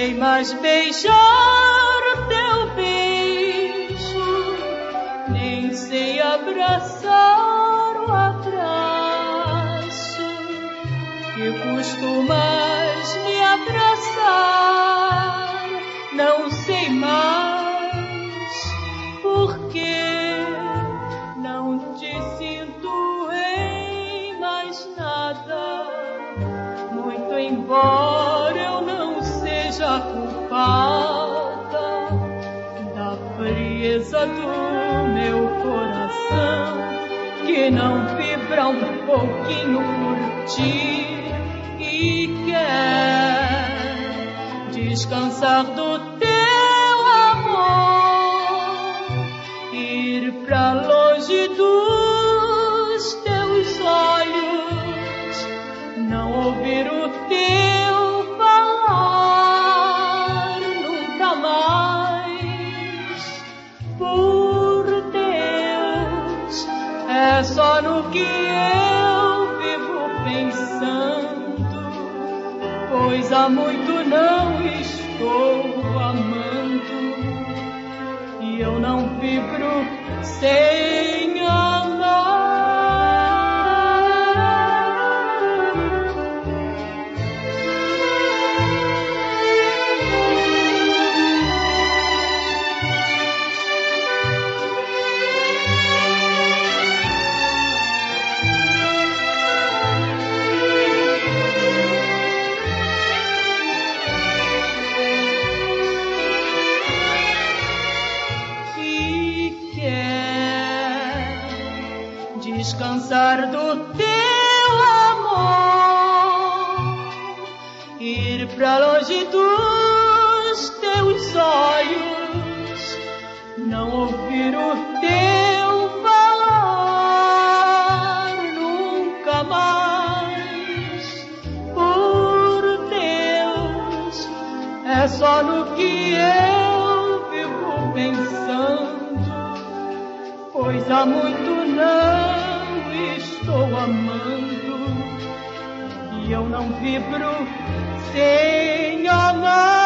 sei mais beijar teu beijo, nem sei abraçar o abraço que costumas me abraçar. Não sei mais porque não te sinto em mais nada, muito embora eu não seja culpada da frieza do meu coração, que não vibra um pouquinho por ti e quer descansar do teu amor, ir pra longe dos teus olhos, não ouvir o teu falar nunca mais. Por Deus, é só no que eu vivo pensando, pois há muito não estou amando, e eu não vibro sem amar. Descansar do teu amor, ir pra longe dos teus olhos, não ouvir o teu falar nunca mais. Por Deus, é só no que eu vivo pensando, pois há muito não estou amando, e eu não vibro sem amar.